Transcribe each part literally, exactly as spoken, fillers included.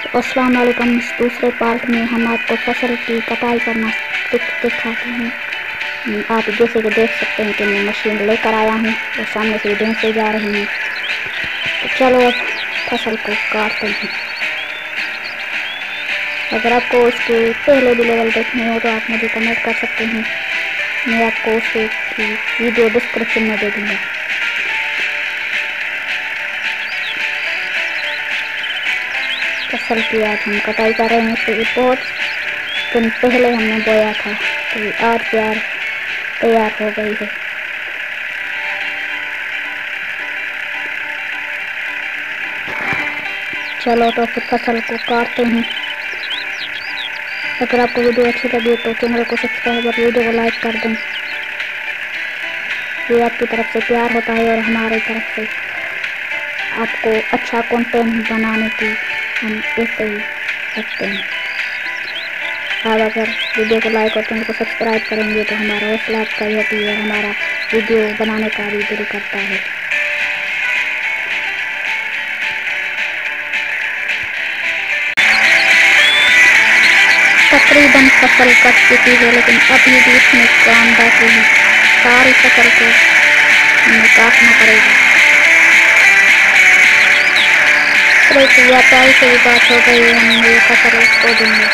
अस्सलाम वालेकुम। इस दूसरे पार्ट में हम आपको फसल की कटाई करना दिखाते हैं। आप जैसे कि देख सकते हैं कि मैं मशीन लेकर आया हूँ और सामने से भैंसे जा रही हैं। तो चलो अब फसल को काटते हैं। अगर आपको उसके पहले भी लेवल देखने हो तो आप मुझे कमेंट कर सकते हैं, मैं आपको उसकी वीडियो डिस्क्रिप्शन में दे दूँगा। फसल की आज हम कटाई कर रहे हैं। तो बहुत दिन पहले हमने बोया था तो आज तैयार तैयार हो गई है। चलो तो फिर फसल को काटते हैं। अगर आपको वीडियो अच्छी लगी तो चैनल को सब्सक्राइब और वीडियो को लाइक कर दें। ये आपकी तरफ से प्यार होता है और हमारी तरफ से आपको अच्छा कंटेंट बनाने की हम ऐसे ही रखते हैं। आप अगर वीडियो को लाइक और चैनल को सब्सक्राइब करेंगे तो हमारा हौसला अफजाई होती है और हमारा वीडियो बनाने का भी दिल करता है। तकरीबन फसल कट चुकी है, लेकिन अभी भी इसमें काम बाकी है। सारी फसल को हमें काटना पड़ेगा। तो एक व्यापारी से भी बात हो गई, हम ये फसल उसको देंगे।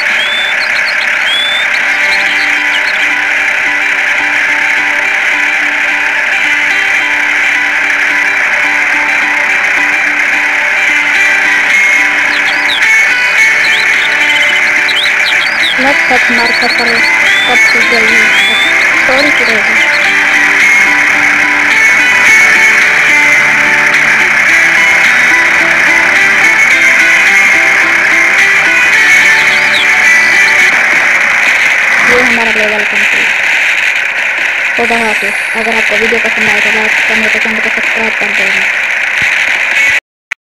लगभग हमारी फसल कट चुक गई है, थोड़ी सी रहेगी। ये हमारा लेवल कंप्लीट। खुदा हाफिज़। अगर आपको वीडियो पसंद आए तो लाइक करने को, चैनल को सब्सक्राइब कर देना।